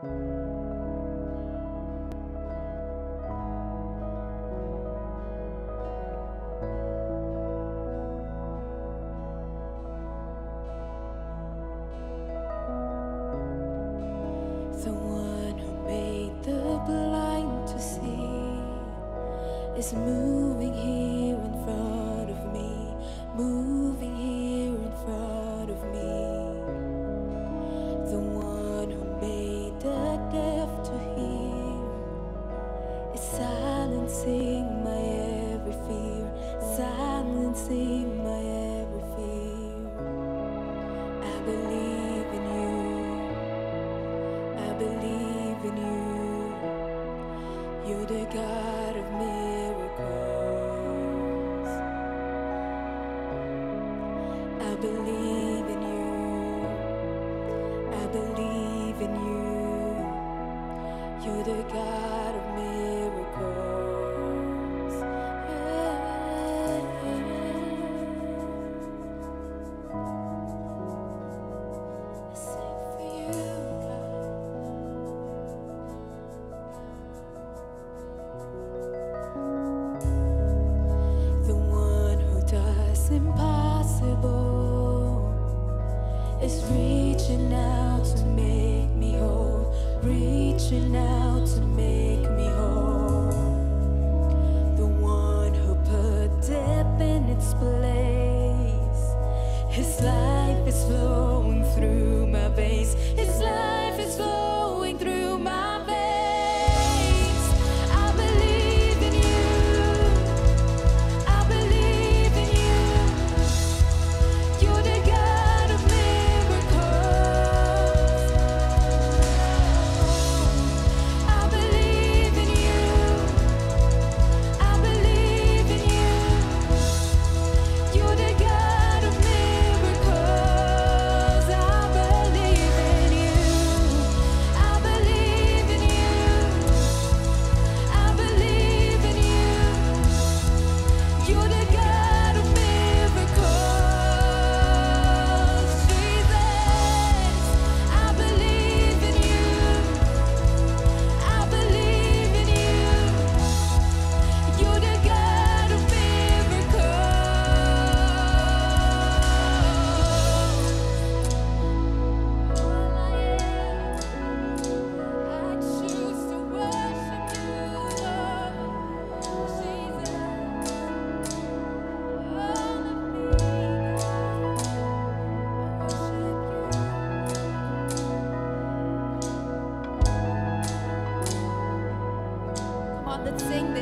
The one who made the blind to see is moving here in front of me, moving here in front of me. The one who made the deaf to hear is silencing my every fear, silencing my every fear. I believe in you, I believe in you. You're the God of miracles. I believe in you, I believe in you. You're the God of miracles. I sing for you, God. The one who does impossible is reaching out to make me whole, reaching out to make me whole. The one who put death in its place. His life is flowing through my veins. His life is flowing through my veins. I believe in you, I believe in you. You're the God of miracles. I believe in you, I believe in you. You're the God of miracles. I believe in you, I believe in you, I believe in you. You're the God of miracles, Jesus. I believe in you, I believe in you. You're the God of miracles. I choose to worship you, Lord. Jesus. Come on, let's sing